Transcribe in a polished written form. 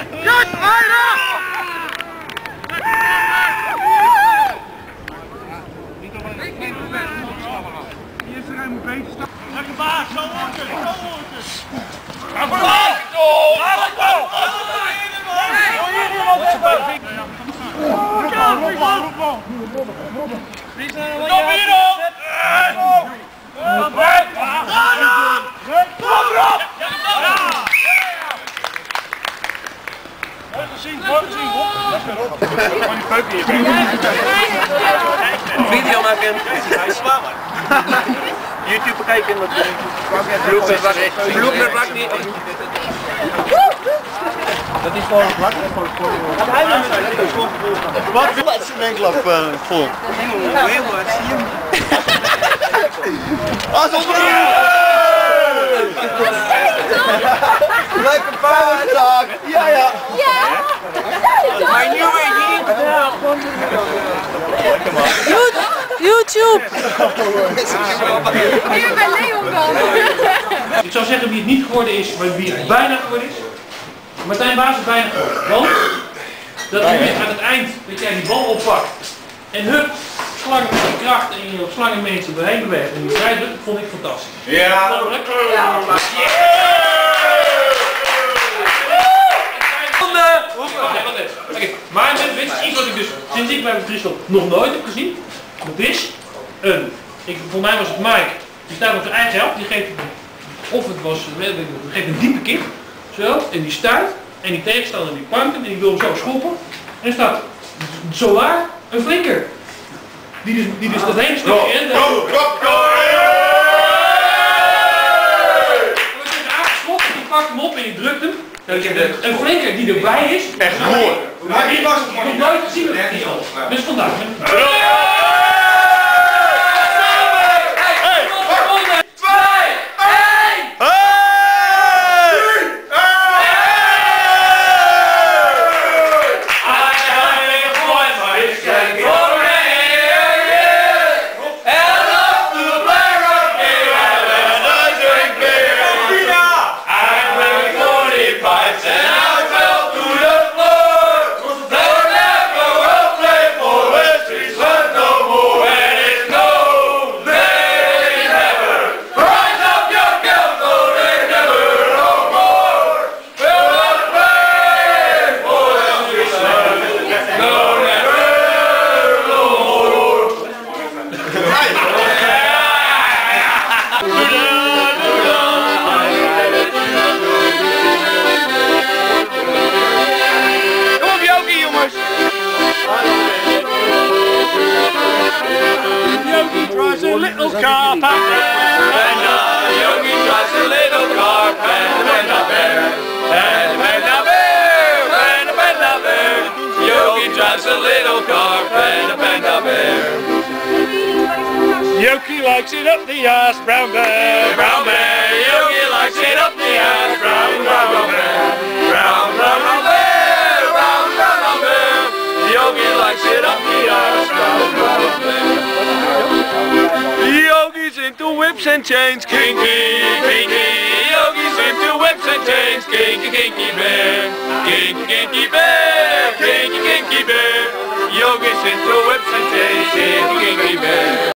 Lekker baas, zo wordt het, zo wordt het. Ga voor de bal! Ga voor de bal! Kom hierop! Video maken. YouTube bekijken. Bloemen brak niet. Dat is gewoon vlak. Wat is een klap vol? Als lekker paardenzaak! Ja, ja! Maar nu weer niet! YouTube! Hier bij Leon dan. Ik zou zeggen wie het niet geworden is, maar wie het bijna geworden is. Martijn Baas is bijna geworden. Want dat je aan het eind dat jij die bal oppakt en hup, slangen met de kracht en je slangen mensen doorheen beweegt en die vrijdoet, vond ik fantastisch. Ja! Oké, maar dit is iets wat ik dus sinds ik bij Christophe nog nooit heb gezien. Dat is voor mij was het Mike, die staat op zijn eigen helft, die geeft, of het was, die geeft een diepe kick, zo, en die stuit, en die tegenstander die pankt hem en die wil hem zo schoppen, en er staat zowaar een flinker. Die dus dat hele stukje in. Je pakt hem op en je drukt hem. Een flinker die erbij is. Echt mooi. Maar die was nog nooit gezien met die al. Dus vandaag. A little car pack and Yogi drives a little car and a bear and a bear and a bear. Yogi drives a little car and a bear. Yogi likes it up the ass, brown bear. Brown bear. Yogi likes it up the ass, brown bear. Brown bear, brown bear. Yogi likes it up the ass, brown bear. Yogi's into whips and chains, kinky, kinky. Yogi's into whips and chains, kinky, kinky bear. Kinky, kinky bear, kinky, kinky bear. Yogi's into whips and chains, kinky, kinky bear.